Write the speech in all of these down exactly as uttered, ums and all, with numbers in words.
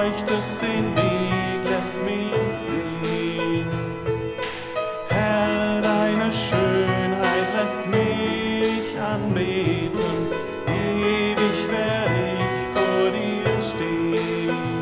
leuchtest den Weg, lässt mich sehen. Herr, deine Schönheit lässt mich anbeten, ewig werde ich vor dir stehen.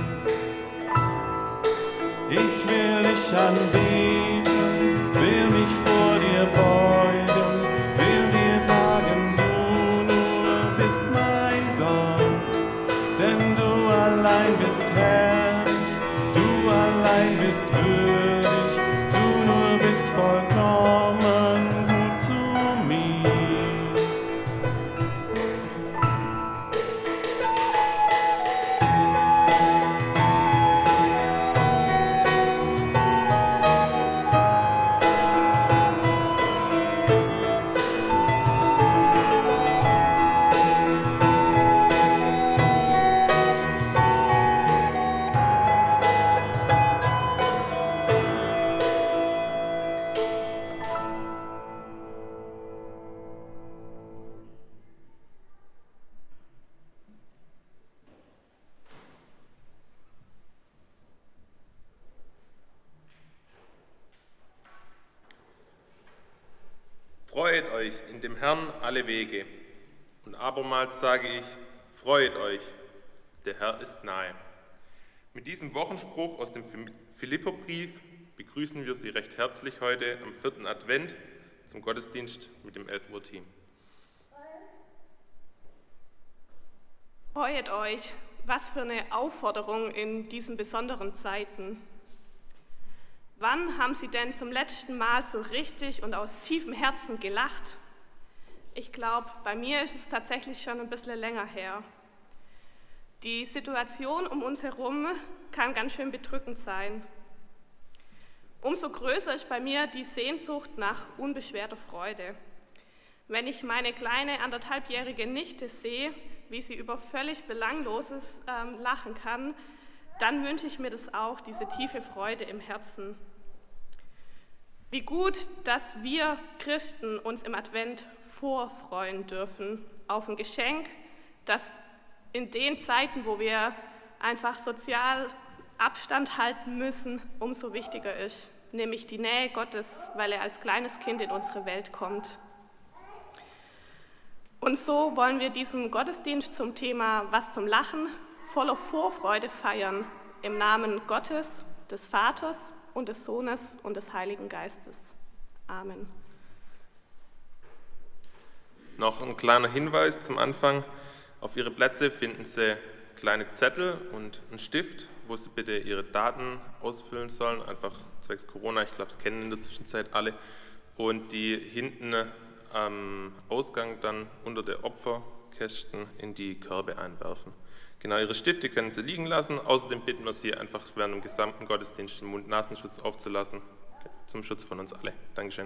Ich will dich anbeten, will mich vor dir beugen, will dir sagen, du nur bist mein Gott, denn du allein bist herrlich, du allein bist würdig, du nur bist vollkommen gut zu mir. Freut euch in dem Herrn alle Wege. Und abermals sage ich, freut euch, der Herr ist nahe. Mit diesem Wochenspruch aus dem Philipperbrief begrüßen wir Sie recht herzlich heute am vierten Advent zum Gottesdienst mit dem elf Uhr Team. Freut euch, was für eine Aufforderung in diesen besonderen Zeiten. Wann haben Sie denn zum letzten Mal so richtig und aus tiefem Herzen gelacht? Ich glaube, bei mir ist es tatsächlich schon ein bisschen länger her. Die Situation um uns herum kann ganz schön bedrückend sein. Umso größer ist bei mir die Sehnsucht nach unbeschwerter Freude. Wenn ich meine kleine anderthalbjährige Nichte sehe, wie sie über völlig Belangloses ähm, lachen kann, dann wünsche ich mir das auch, diese tiefe Freude im Herzen. Wie gut, dass wir Christen uns im Advent vorfreuen dürfen auf ein Geschenk, das in den Zeiten, wo wir einfach sozial Abstand halten müssen, umso wichtiger ist, nämlich die Nähe Gottes, weil er als kleines Kind in unsere Welt kommt. Und so wollen wir diesen Gottesdienst zum Thema Was zum Lachen voller Vorfreude feiern, im Namen Gottes, des Vaters und des Sohnes und des Heiligen Geistes. Amen. Noch ein kleiner Hinweis zum Anfang. Auf Ihre Plätze finden Sie kleine Zettel und einen Stift, wo Sie bitte Ihre Daten ausfüllen sollen, einfach zwecks Corona, ich glaube, es kennen in der Zwischenzeit alle, und die hinten am Ausgang dann unter der Opferkästen in die Körbe einwerfen. Genau, Ihre Stifte können Sie liegen lassen. Außerdem bitten wir Sie einfach während dem gesamten Gottesdienst den Mund-Nasenschutz aufzulassen, zum Schutz von uns alle. Dankeschön.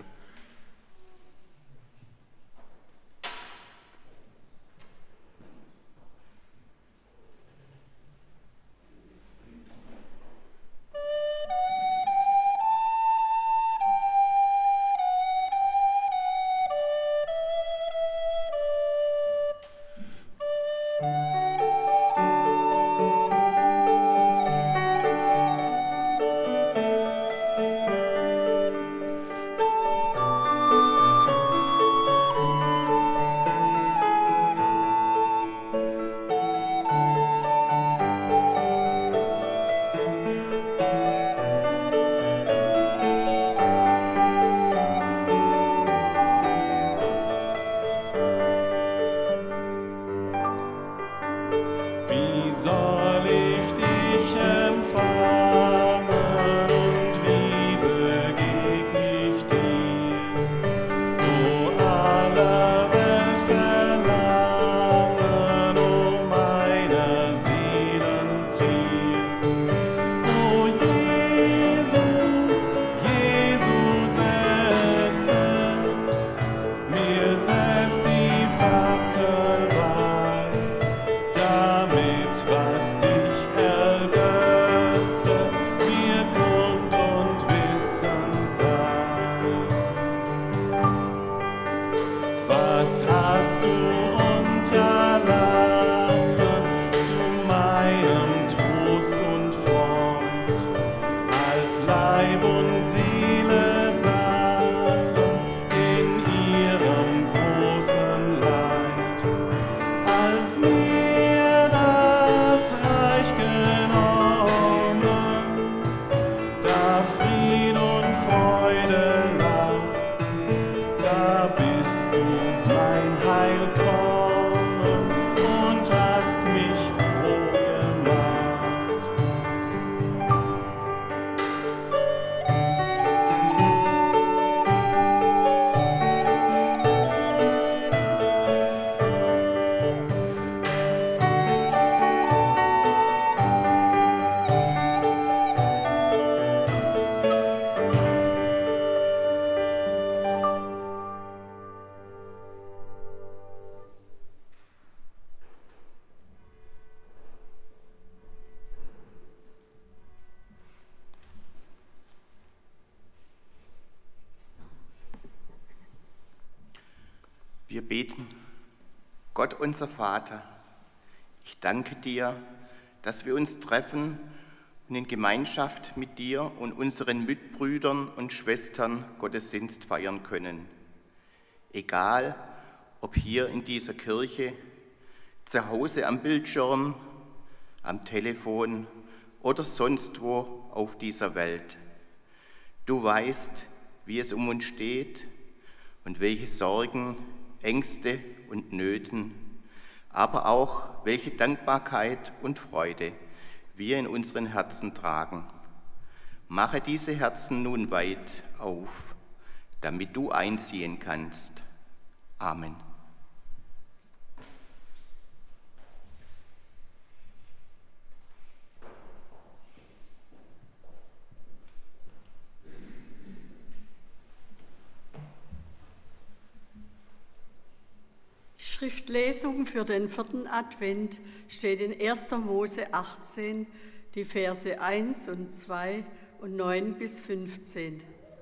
Leib und Seele saßen in ihrem großen Leid, als mir das Reich genommen, da Fried und Freude lag, da bist du mein Heil kommen und hast mich froh gemacht. Wir beten. Gott, unser Vater, ich danke dir, dass wir uns treffen und in Gemeinschaft mit dir und unseren Mitbrüdern und Schwestern Gottesdienst feiern können. Egal, ob hier in dieser Kirche, zu Hause am Bildschirm, am Telefon oder sonst wo auf dieser Welt. Du weißt, wie es um uns steht und welche Sorgen, Ängste und Nöten, aber auch welche Dankbarkeit und Freude wir in unseren Herzen tragen. Mache diese Herzen nun weit auf, damit du einziehen kannst. Amen. Die Schriftlesung für den vierten Advent steht in erster Mose achtzehn, die Verse eins und zwei und neun bis fünfzehn.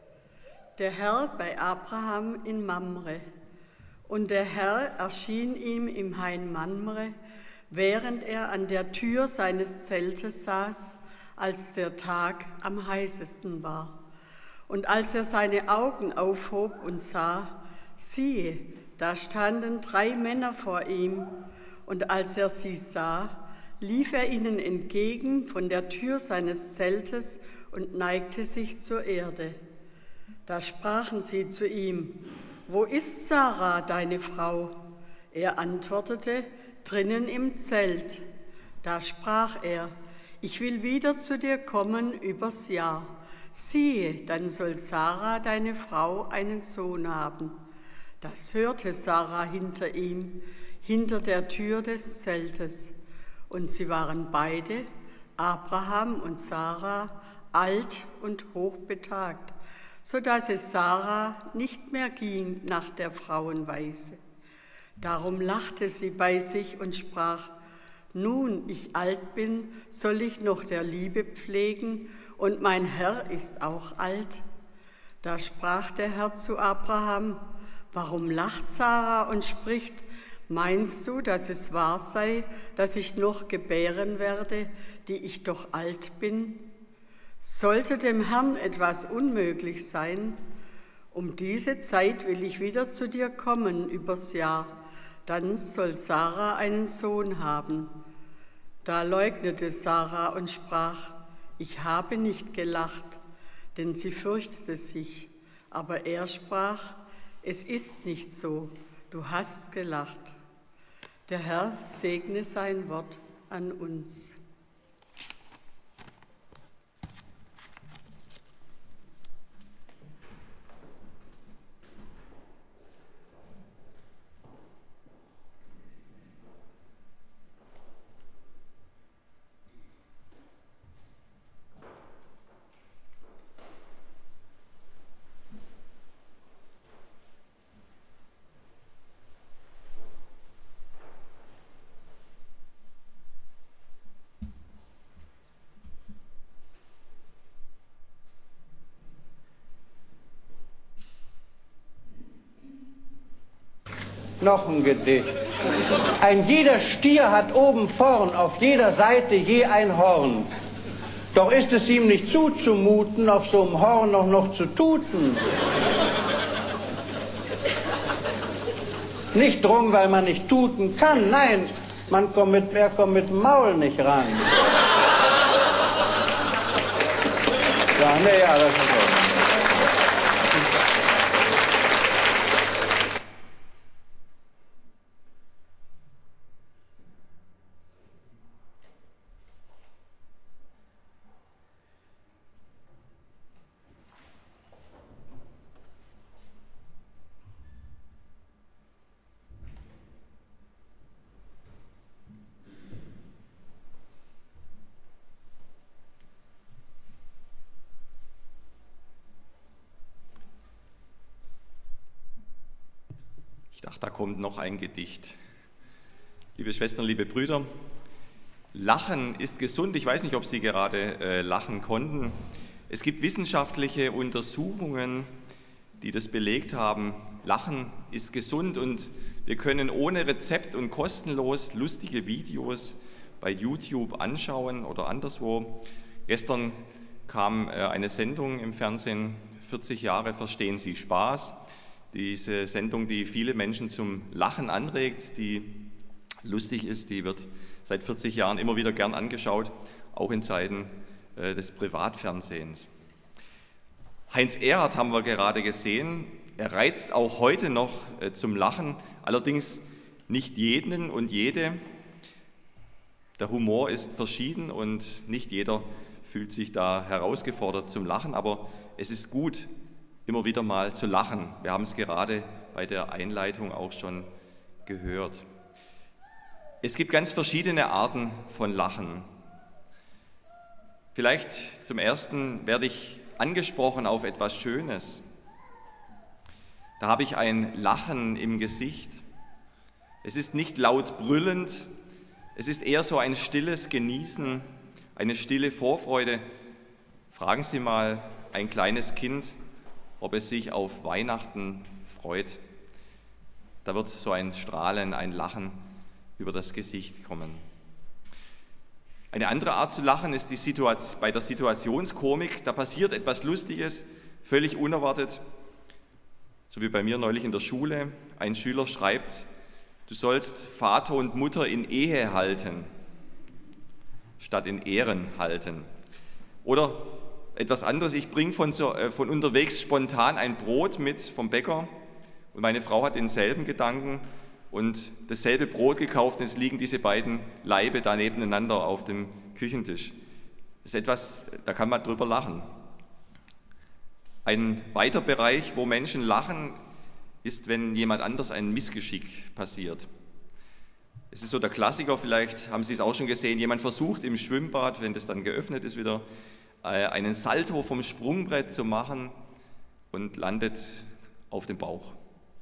Der Herr bei Abraham in Mamre. Und der Herr erschien ihm im Hain Mamre, während er an der Tür seines Zeltes saß, als der Tag am heißesten war. Und als er seine Augen aufhob und sah, siehe, da standen drei Männer vor ihm, und als er sie sah, lief er ihnen entgegen von der Tür seines Zeltes und neigte sich zur Erde. Da sprachen sie zu ihm: Wo ist Sarah, deine Frau? Er antwortete: Drinnen im Zelt. Da sprach er: Ich will wieder zu dir kommen übers Jahr. Siehe, dann soll Sarah, deine Frau, einen Sohn haben. Das hörte Sarah hinter ihm, hinter der Tür des Zeltes. Und sie waren beide, Abraham und Sarah, alt und hochbetagt, so dass es Sarah nicht mehr ging nach der Frauenweise. Darum lachte sie bei sich und sprach: Nun, ich alt bin, soll ich noch der Liebe pflegen, und mein Herr ist auch alt? Da sprach der Herr zu Abraham: Warum lacht Sarah und spricht: Meinst du, dass es wahr sei, dass ich noch gebären werde, die ich doch alt bin? Sollte dem Herrn etwas unmöglich sein? Um diese Zeit will ich wieder zu dir kommen übers Jahr, dann soll Sarah einen Sohn haben. Da leugnete Sarah und sprach: Ich habe nicht gelacht, denn sie fürchtete sich. Aber er sprach: Es ist nicht so, du hast gelacht. Der Herr segne sein Wort an uns. Noch ein Gedicht. Ein jeder Stier hat oben vorn auf jeder Seite je ein Horn. Doch ist es ihm nicht zuzumuten, auf so einem Horn noch, noch zu tuten. Nicht drum, weil man nicht tuten kann, nein, man kommt mit, er kommt mit dem Maul nicht ran. Ja, nee, ja, das ist so. Ich dachte, da kommt noch ein Gedicht. Liebe Schwestern, liebe Brüder, Lachen ist gesund. Ich weiß nicht, ob Sie gerade äh, lachen konnten. Es gibt wissenschaftliche Untersuchungen, die das belegt haben. Lachen ist gesund und wir können ohne Rezept und kostenlos lustige Videos bei YouTube anschauen oder anderswo. Gestern kam äh, eine Sendung im Fernsehen, vierzig Jahre verstehen Sie Spaß. Diese Sendung, die viele Menschen zum Lachen anregt, die lustig ist, die wird seit vierzig Jahren immer wieder gern angeschaut, auch in Zeiten äh, des Privatfernsehens. Heinz Erhardt haben wir gerade gesehen, er reizt auch heute noch äh, zum Lachen, allerdings nicht jeden und jede. Der Humor ist verschieden und nicht jeder fühlt sich da herausgefordert zum Lachen, aber es ist gut, immer wieder mal zu lachen. Wir haben es gerade bei der Einleitung auch schon gehört. Es gibt ganz verschiedene Arten von Lachen. Vielleicht zum Ersten werde ich angesprochen auf etwas Schönes. Da habe ich ein Lachen im Gesicht. Es ist nicht laut brüllend, es ist eher so ein stilles Genießen, eine stille Vorfreude. Fragen Sie mal ein kleines Kind, ob es sich auf Weihnachten freut. Da wird so ein Strahlen, ein Lachen über das Gesicht kommen. Eine andere Art zu lachen ist die Situation, bei der Situationskomik. Da passiert etwas Lustiges, völlig unerwartet. So wie bei mir neulich in der Schule. Ein Schüler schreibt, du sollst Vater und Mutter in Ehe halten, statt in Ehren halten. Oder etwas anderes, ich bringe von, so, äh, von unterwegs spontan ein Brot mit vom Bäcker und meine Frau hat denselben Gedanken und dasselbe Brot gekauft und es liegen diese beiden Laibe da nebeneinander auf dem Küchentisch. Das ist etwas, da kann man drüber lachen. Ein weiter Bereich, wo Menschen lachen, ist, wenn jemand anders ein Missgeschick passiert. Es ist so der Klassiker, vielleicht haben Sie es auch schon gesehen, jemand versucht im Schwimmbad, wenn das dann geöffnet ist wieder, einen Salto vom Sprungbrett zu machen und landet auf dem Bauch.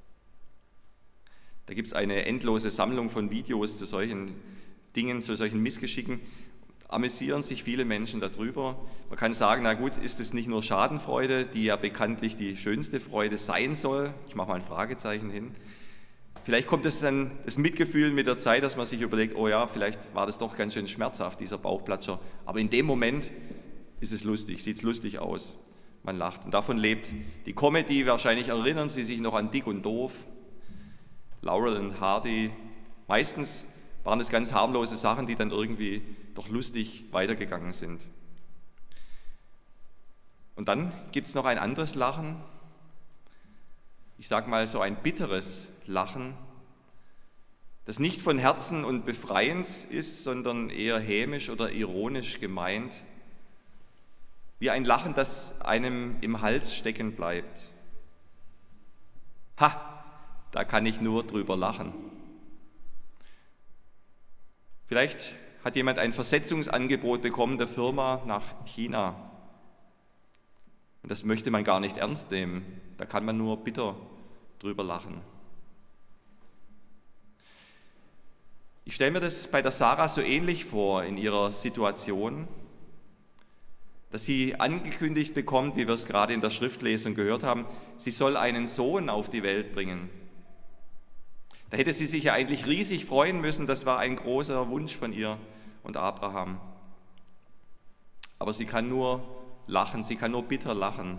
Da gibt es eine endlose Sammlung von Videos zu solchen Dingen, zu solchen Missgeschicken. Amüsieren sich viele Menschen darüber. Man kann sagen, na gut, ist es nicht nur Schadenfreude, die ja bekanntlich die schönste Freude sein soll? Ich mache mal ein Fragezeichen hin. Vielleicht kommt es dann das Mitgefühl mit der Zeit, dass man sich überlegt, oh ja, vielleicht war das doch ganz schön schmerzhaft, dieser Bauchplatscher. Aber in dem Moment ist es lustig, sieht es lustig aus, man lacht. Und davon lebt die Comedy, wahrscheinlich erinnern Sie sich noch an Dick und Doof, Laurel und Hardy. Meistens waren es ganz harmlose Sachen, die dann irgendwie doch lustig weitergegangen sind. Und dann gibt es noch ein anderes Lachen, ich sage mal so ein bitteres Lachen, das nicht von Herzen und befreiend ist, sondern eher hämisch oder ironisch gemeint. Wie ein Lachen, das einem im Hals stecken bleibt. Ha, da kann ich nur drüber lachen. Vielleicht hat jemand ein Versetzungsangebot bekommen der Firma nach China. Und das möchte man gar nicht ernst nehmen. Da kann man nur bitter drüber lachen. Ich stelle mir das bei der Sarah so ähnlich vor in ihrer Situation, dass sie angekündigt bekommt, wie wir es gerade in der Schriftlesung gehört haben, sie soll einen Sohn auf die Welt bringen. Da hätte sie sich ja eigentlich riesig freuen müssen, das war ein großer Wunsch von ihr und Abraham. aber sie kann nur lachen, sie kann nur bitter lachen.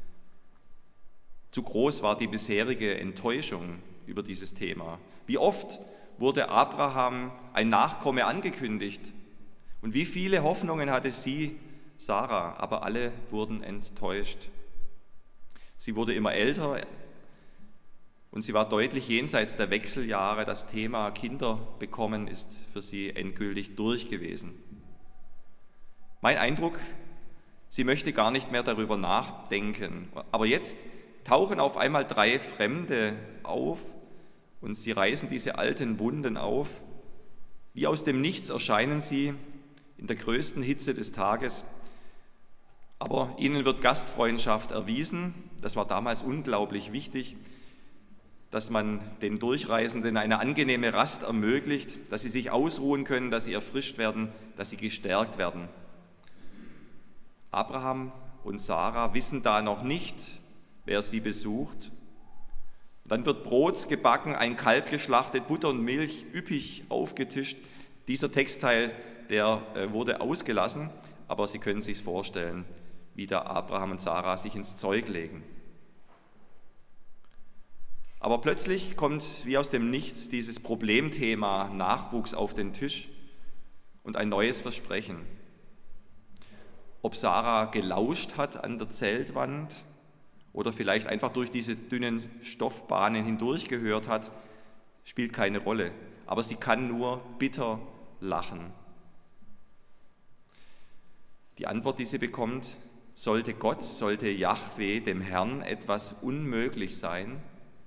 Zu groß war die bisherige Enttäuschung über dieses Thema. Wie oft wurde Abraham ein Nachkomme angekündigt und wie viele Hoffnungen hatte sie, Sarah, aber alle wurden enttäuscht. Sie wurde immer älter und sie war deutlich jenseits der Wechseljahre. Das Thema Kinder bekommen ist für sie endgültig durch gewesen. Mein Eindruck, sie möchte gar nicht mehr darüber nachdenken. Aber jetzt tauchen auf einmal drei Fremde auf und sie reißen diese alten Wunden auf. Wie aus dem Nichts erscheinen sie in der größten Hitze des Tages. Aber ihnen wird Gastfreundschaft erwiesen. Das war damals unglaublich wichtig, dass man den Durchreisenden eine angenehme Rast ermöglicht, dass sie sich ausruhen können, dass sie erfrischt werden, dass sie gestärkt werden. Abraham und Sarah wissen da noch nicht, wer sie besucht. Dann wird Brot gebacken, ein Kalb geschlachtet, Butter und Milch üppig aufgetischt. Dieser Textteil, der wurde ausgelassen, aber Sie können sich vorstellen, wie da Abraham und Sarah sich ins Zeug legen. Aber plötzlich kommt wie aus dem Nichts dieses Problemthema Nachwuchs auf den Tisch und ein neues Versprechen. Ob Sarah gelauscht hat an der Zeltwand oder vielleicht einfach durch diese dünnen Stoffbahnen hindurch gehört hat, spielt keine Rolle. Aber sie kann nur bitter lachen. Die Antwort, die sie bekommt: Sollte Gott, sollte Jahwe, dem Herrn, etwas unmöglich sein?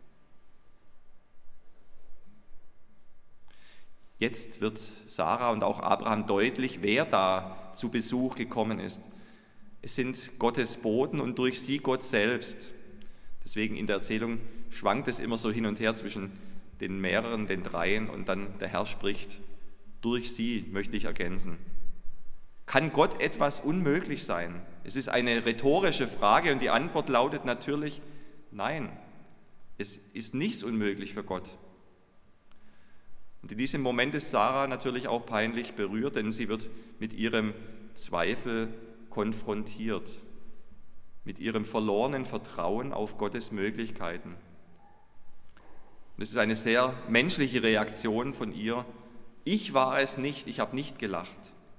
Jetzt wird Sarah und auch Abraham deutlich, wer da zu Besuch gekommen ist. Es sind Gottes Boten und durch sie Gott selbst. Deswegen in der Erzählung schwankt es immer so hin und her zwischen den mehreren, den dreien, und dann der Herr spricht. Durch sie möchte ich ergänzen. Kann Gott etwas unmöglich sein? Es ist eine rhetorische Frage und die Antwort lautet natürlich nein. Es ist nichts unmöglich für Gott. Und in diesem Moment ist Sarah natürlich auch peinlich berührt, denn sie wird mit ihrem Zweifel konfrontiert, mit ihrem verlorenen Vertrauen auf Gottes Möglichkeiten. Und es ist eine sehr menschliche Reaktion von ihr. Ich war es nicht, ich habe nicht gelacht.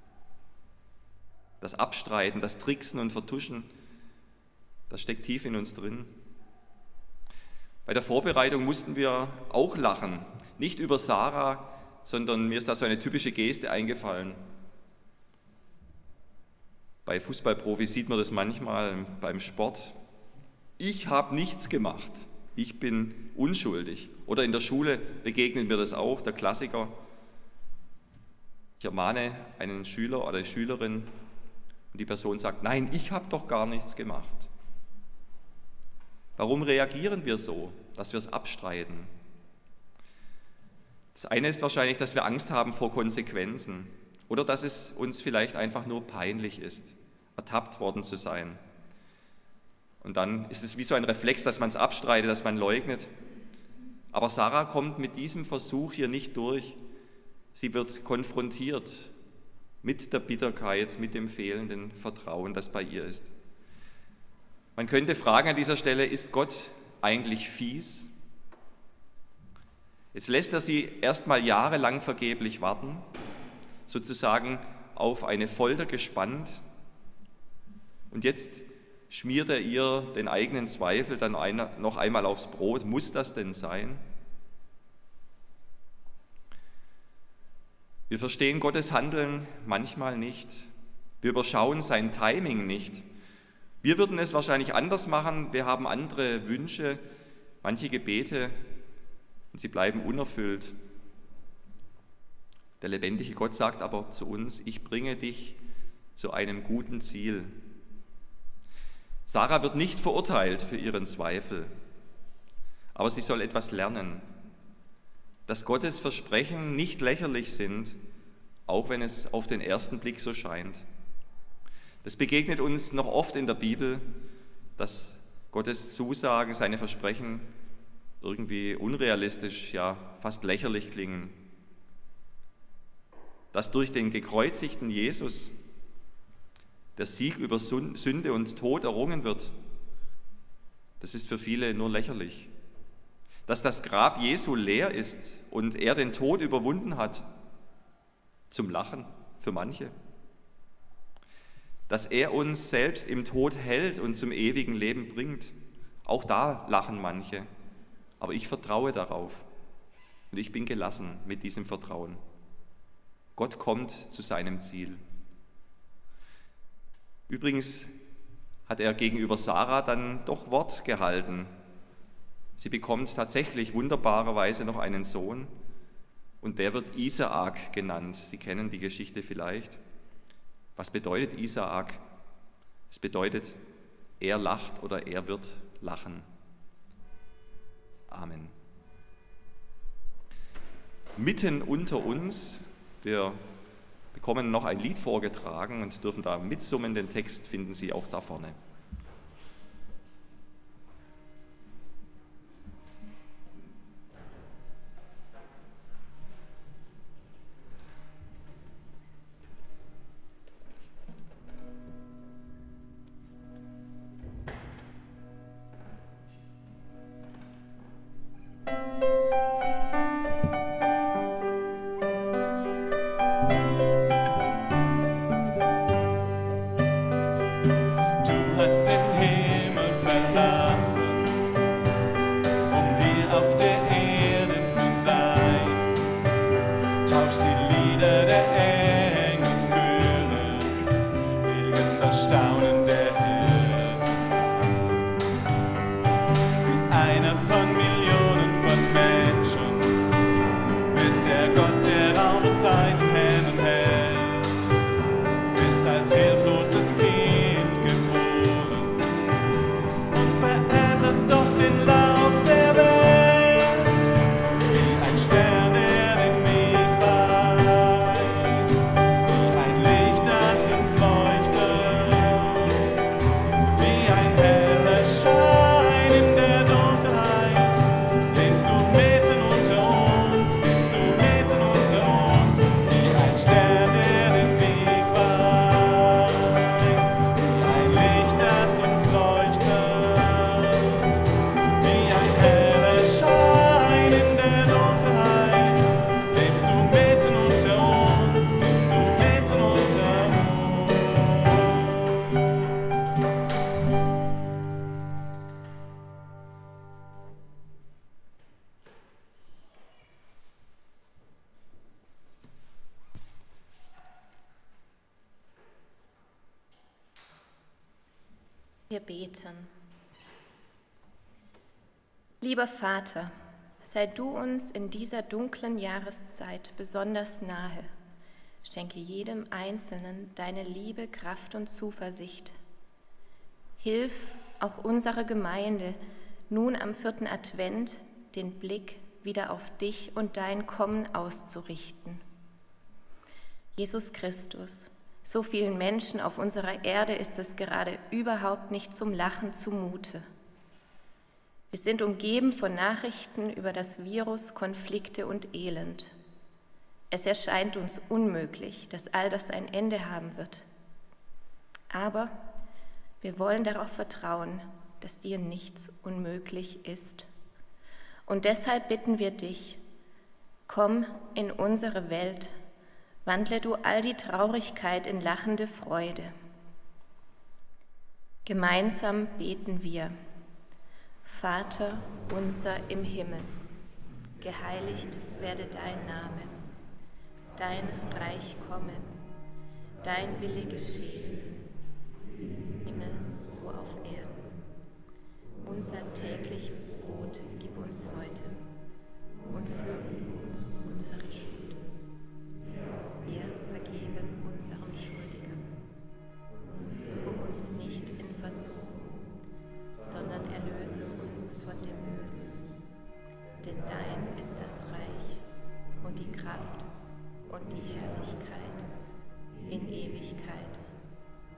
Das Abstreiten, das Tricksen und Vertuschen, das steckt tief in uns drin. Bei der Vorbereitung mussten wir auch lachen. Nicht über Sarah, sondern mir ist da so eine typische Geste eingefallen. Bei Fußballprofis sieht man das manchmal beim Sport. Ich habe nichts gemacht, ich bin unschuldig. Oder in der Schule begegnet mir das auch, der Klassiker. Ich ermahne einen Schüler oder eine Schülerin und die Person sagt, nein, ich habe doch gar nichts gemacht. Warum reagieren wir so, dass wir es abstreiten? Das eine ist wahrscheinlich, dass wir Angst haben vor Konsequenzen oder dass es uns vielleicht einfach nur peinlich ist, ertappt worden zu sein. Und dann ist es wie so ein Reflex, dass man es abstreitet, dass man leugnet. Aber Sarah kommt mit diesem Versuch hier nicht durch. Sie wird konfrontiert mit der Bitterkeit, mit dem fehlenden Vertrauen, das bei ihr ist. Man könnte fragen an dieser Stelle, ist Gott eigentlich fies? Jetzt lässt er sie erstmal jahrelang vergeblich warten, sozusagen auf eine Folter gespannt. Und jetzt schmiert er ihr den eigenen Zweifel dann noch einmal aufs Brot. Muss das denn sein? Wir verstehen Gottes Handeln manchmal nicht. Wir überschauen sein Timing nicht. Wir würden es wahrscheinlich anders machen. Wir haben andere Wünsche, manche Gebete, und sie bleiben unerfüllt. Der lebendige Gott sagt aber zu uns, ich bringe dich zu einem guten Ziel. Sarah wird nicht verurteilt für ihren Zweifel, aber sie soll etwas lernen, dass Gottes Versprechen nicht lächerlich sind, auch wenn es auf den ersten Blick so scheint. Das begegnet uns noch oft in der Bibel, dass Gottes Zusagen, seine Versprechen irgendwie unrealistisch, ja fast lächerlich klingen. Dass durch den gekreuzigten Jesus der Sieg über Sünde und Tod errungen wird, das ist für viele nur lächerlich. Dass das Grab Jesu leer ist und er den Tod überwunden hat, zum Lachen für manche. Dass er uns selbst im Tod hält und zum ewigen Leben bringt, auch da lachen manche. Aber ich vertraue darauf und ich bin gelassen mit diesem Vertrauen. Gott kommt zu seinem Ziel. Übrigens hat er gegenüber Sarah dann doch Wort gehalten. Sie bekommt tatsächlich wunderbarerweise noch einen Sohn und der wird Isaak genannt. Sie kennen die Geschichte vielleicht. Was bedeutet Isaak? Es bedeutet, er lacht oder er wird lachen. Amen. Mitten unter uns, wir bekommen noch ein Lied vorgetragen und dürfen da mitsummen. Den Text finden Sie auch da vorne. Wir beten. Lieber Vater, sei du uns in dieser dunklen Jahreszeit besonders nahe. Schenke jedem Einzelnen deine Liebe, Kraft und Zuversicht. Hilf auch unserer Gemeinde, nun am vierten Advent den Blick wieder auf dich und dein Kommen auszurichten. Jesus Christus, so vielen Menschen auf unserer Erde ist es gerade überhaupt nicht zum Lachen zumute. Wir sind umgeben von Nachrichten über das Virus, Konflikte und Elend. Es erscheint uns unmöglich, dass all das ein Ende haben wird. Aber wir wollen darauf vertrauen, dass dir nichts unmöglich ist. Und deshalb bitten wir dich, komm in unsere Welt, wandle du all die Traurigkeit in lachende Freude. Gemeinsam beten wir: Vater unser im Himmel, geheiligt werde dein Name, dein Reich komme, dein Wille geschehe, im Himmel so auf Erden. Unser täglich Brot gib uns heute und führe uns unsere Schuld. Wir vergeben unseren Schuldigern. Führe uns nicht in Versuchung, sondern erlöse uns von dem Bösen. Denn dein ist das Reich und die Kraft und die Herrlichkeit in Ewigkeit.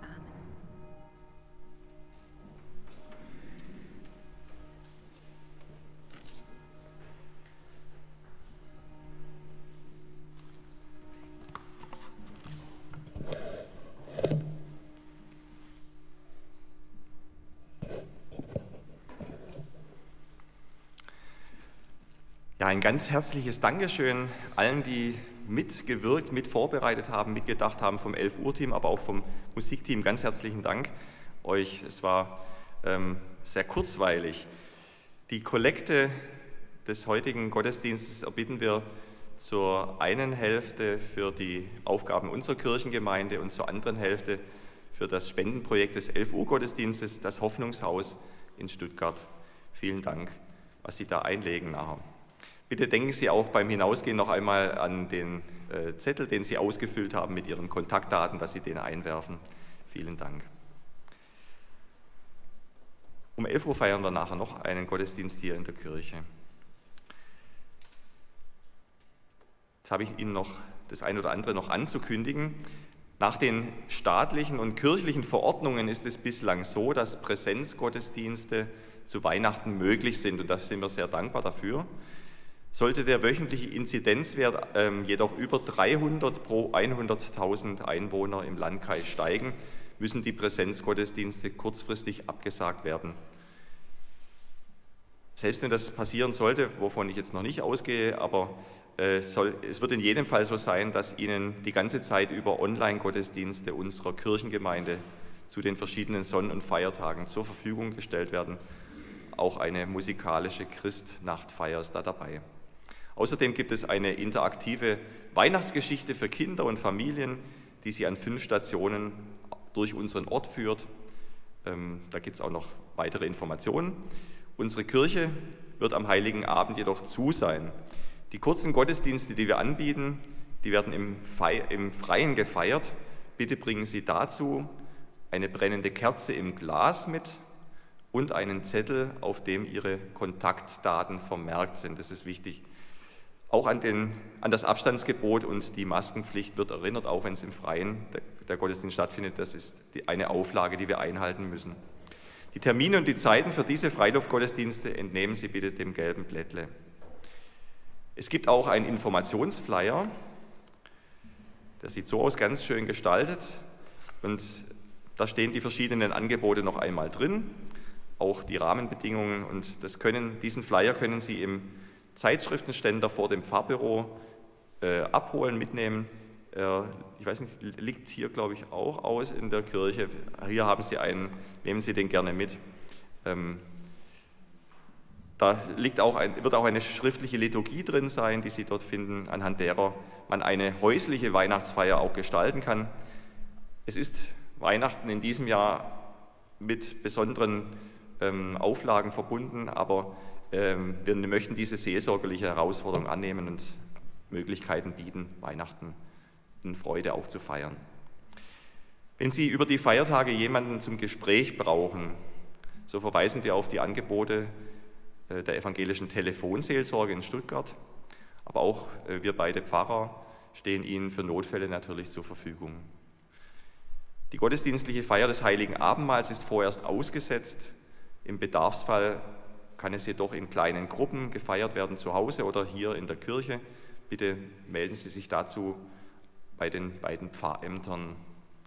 Ja, ein ganz herzliches Dankeschön allen, die mitgewirkt, mit vorbereitet haben, mitgedacht haben vom elf Uhr Team, aber auch vom Musikteam. Ganz herzlichen Dank euch. Es war ähm, sehr kurzweilig. Die Kollekte des heutigen Gottesdienstes erbitten wir zur einen Hälfte für die Aufgaben unserer Kirchengemeinde und zur anderen Hälfte für das Spendenprojekt des elf Uhr Gottesdienstes, das Hoffnungshaus in Stuttgart. Vielen Dank, was Sie da einlegen nachher. Bitte denken Sie auch beim Hinausgehen noch einmal an den äh, Zettel, den Sie ausgefüllt haben mit Ihren Kontaktdaten, dass Sie den einwerfen. Vielen Dank. Um elf Uhr feiern wir nachher noch einen Gottesdienst hier in der Kirche. Jetzt habe ich Ihnen noch das ein oder andere noch anzukündigen. Nach den staatlichen und kirchlichen Verordnungen ist es bislang so, dass Präsenzgottesdienste zu Weihnachten möglich sind, und da sind wir sehr dankbar dafür. Sollte der wöchentliche Inzidenzwert ähm, jedoch über dreihundert pro hunderttausend Einwohner im Landkreis steigen, müssen die Präsenzgottesdienste kurzfristig abgesagt werden. Selbst wenn das passieren sollte, wovon ich jetzt noch nicht ausgehe, aber äh, soll, es wird in jedem Fall so sein, dass Ihnen die ganze Zeit über Online-Gottesdienste unserer Kirchengemeinde zu den verschiedenen Sonn- und Feiertagen zur Verfügung gestellt werden. Auch eine musikalische Christnachtfeier ist da dabei. Außerdem gibt es eine interaktive Weihnachtsgeschichte für Kinder und Familien, die Sie an fünf Stationen durch unseren Ort führt. Ähm, da gibt es auch noch weitere Informationen. Unsere Kirche wird am Heiligen Abend jedoch zu sein. Die kurzen Gottesdienste, die wir anbieten, die werden im, Fe- im Freien gefeiert. Bitte bringen Sie dazu eine brennende Kerze im Glas mit und einen Zettel, auf dem Ihre Kontaktdaten vermerkt sind. Das ist wichtig. Auch an, den, an das Abstandsgebot und die Maskenpflicht wird erinnert, auch wenn es im Freien der, der Gottesdienst stattfindet. Das ist die, eine Auflage, die wir einhalten müssen. Die Termine und die Zeiten für diese Freiluftgottesdienste entnehmen Sie bitte dem gelben Blättle. Es gibt auch einen Informationsflyer, der sieht so aus, ganz schön gestaltet, und da stehen die verschiedenen Angebote noch einmal drin, auch die Rahmenbedingungen, und das können, diesen Flyer können Sie im Zeitschriftenständer vor dem Pfarrbüro äh, abholen, mitnehmen. Äh, ich weiß nicht, liegt hier, glaube ich, auch aus in der Kirche. Hier haben Sie einen, nehmen Sie den gerne mit. Ähm, da liegt auch ein, wird auch eine schriftliche Liturgie drin sein, die Sie dort finden, anhand derer man eine häusliche Weihnachtsfeier auch gestalten kann. Es ist Weihnachten in diesem Jahr mit besonderen ähm, Auflagen verbunden, aber ähm, wir möchten diese seelsorgerliche Herausforderung annehmen und Möglichkeiten bieten, Weihnachten in Freude auch zu feiern. Wenn Sie über die Feiertage jemanden zum Gespräch brauchen, so verweisen wir auf die Angebote äh, der evangelischen Telefonseelsorge in Stuttgart, aber auch äh, wir beide Pfarrer stehen Ihnen für Notfälle natürlich zur Verfügung. Die gottesdienstliche Feier des Heiligen Abendmahls ist vorerst ausgesetzt. Im Bedarfsfall kann es jedoch in kleinen Gruppen gefeiert werden, zu Hause oder hier in der Kirche. Bitte melden Sie sich dazu bei den beiden Pfarrämtern.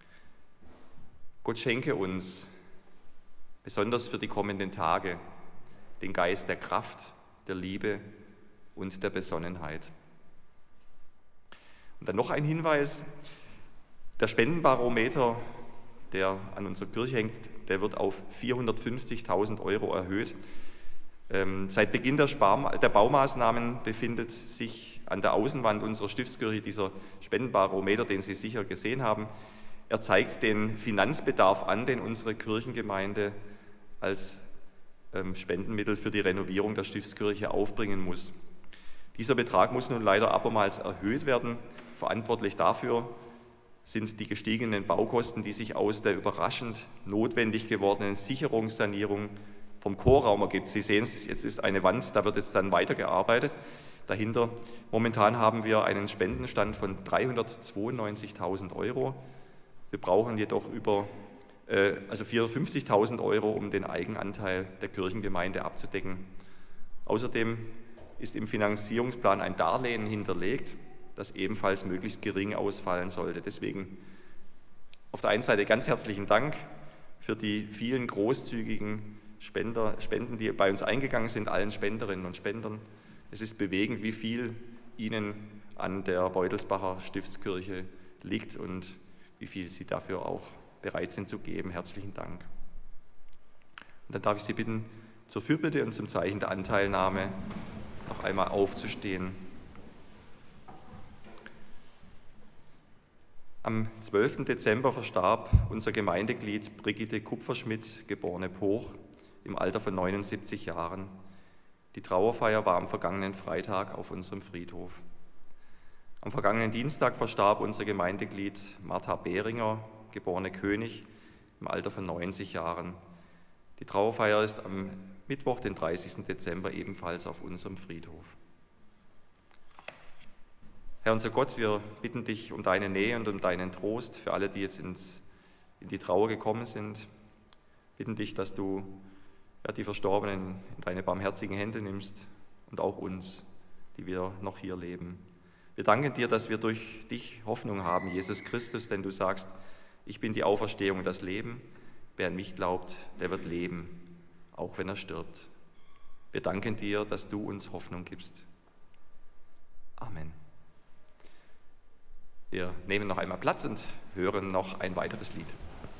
Gott schenke uns, besonders für die kommenden Tage, den Geist der Kraft, der Liebe und der Besonnenheit. Und dann noch ein Hinweis: Der Spendenbarometer, der an unserer Kirche hängt, der wird auf vierhundertfünfzigtausend Euro erhöht. Ähm, seit Beginn der, Spar- der Baumaßnahmen befindet sich an der Außenwand unserer Stiftskirche dieser Spendenbarometer, den Sie sicher gesehen haben. Er zeigt den Finanzbedarf an, den unsere Kirchengemeinde als ähm, Spendenmittel für die Renovierung der Stiftskirche aufbringen muss. Dieser Betrag muss nun leider abermals erhöht werden. Verantwortlich dafür sind die gestiegenen Baukosten, die sich aus der überraschend notwendig gewordenen Sicherungssanierung vom Chorraum ergibt. Sie sehen es, jetzt ist eine Wand, da wird jetzt dann weitergearbeitet dahinter. Momentan haben wir einen Spendenstand von dreihundertzweiundneunzigtausend Euro. Wir brauchen jedoch über äh, also vierhundertfünfzigtausend Euro, um den Eigenanteil der Kirchengemeinde abzudecken. Außerdem ist im Finanzierungsplan ein Darlehen hinterlegt, das ebenfalls möglichst gering ausfallen sollte. Deswegen auf der einen Seite ganz herzlichen Dank für die vielen großzügigen Spender, Spenden, die bei uns eingegangen sind, allen Spenderinnen und Spendern. Es ist bewegend, wie viel Ihnen an der Beutelsbacher Stiftskirche liegt und wie viel Sie dafür auch bereit sind zu geben. Herzlichen Dank. Und dann darf ich Sie bitten, zur Fürbitte und zum Zeichen der Anteilnahme noch einmal aufzustehen. Am zwölften Dezember verstarb unser Gemeindeglied Brigitte Kupferschmidt, geborene Poch, im Alter von neunundsiebzig Jahren. Die Trauerfeier war am vergangenen Freitag auf unserem Friedhof. Am vergangenen Dienstag verstarb unser Gemeindeglied Martha Behringer, geborene König, im Alter von neunzig Jahren. Die Trauerfeier ist am Mittwoch, den dreißigsten Dezember, ebenfalls auf unserem Friedhof. Herr unser Gott, wir bitten dich um deine Nähe und um deinen Trost für alle, die jetzt ins, in die Trauer gekommen sind. Bitten dich, dass du ja, die Verstorbenen in deine barmherzigen Hände nimmst und auch uns, die wir noch hier leben. Wir danken dir, dass wir durch dich Hoffnung haben, Jesus Christus, denn du sagst, ich bin die Auferstehung und das Leben. Wer an mich glaubt, der wird leben, auch wenn er stirbt. Wir danken dir, dass du uns Hoffnung gibst. Amen. Wir nehmen noch einmal Platz und hören noch ein weiteres Lied.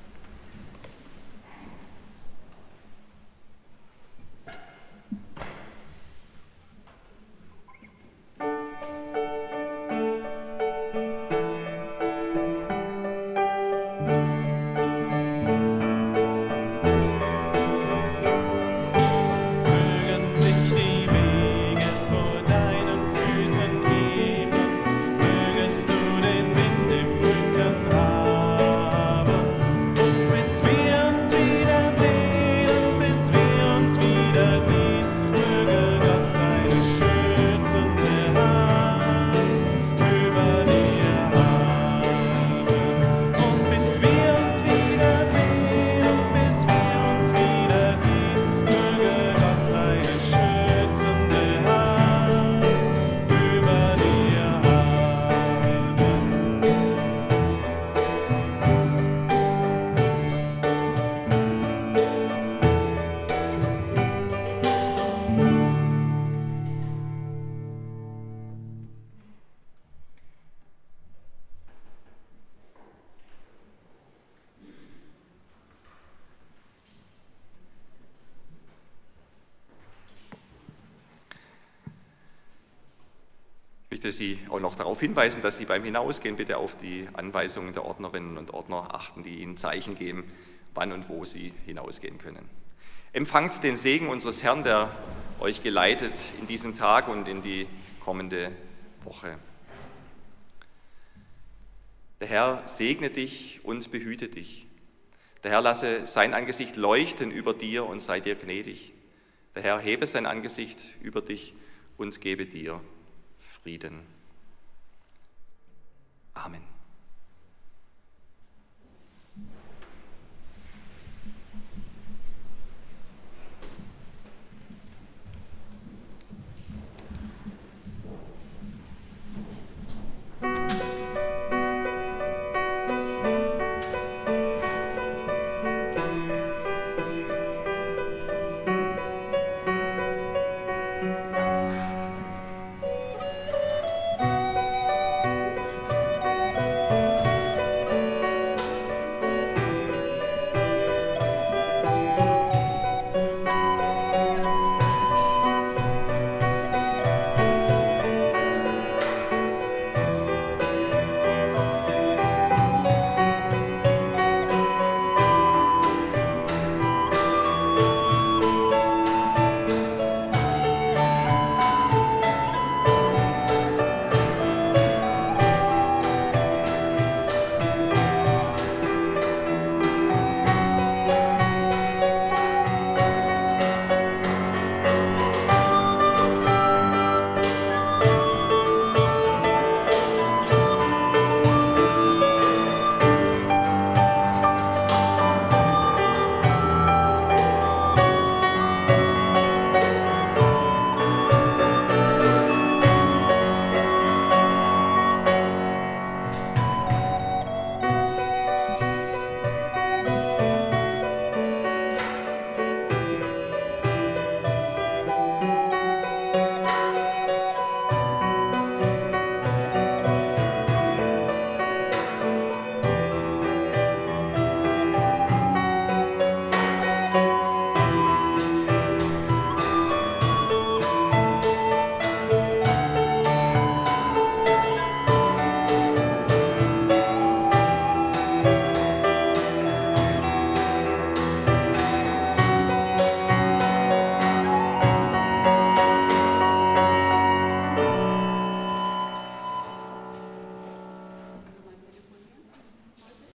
Ich möchte Sie auch noch darauf hinweisen, dass Sie beim Hinausgehen bitte auf die Anweisungen der Ordnerinnen und Ordner achten, die Ihnen Zeichen geben, wann und wo Sie hinausgehen können. Empfangt den Segen unseres Herrn, der euch geleitet in diesen Tag und in die kommende Woche. Der Herr segne dich und behüte dich. Der Herr lasse sein Angesicht leuchten über dir und sei dir gnädig. Der Herr hebe sein Angesicht über dich und gebe dir Frieden. Amen.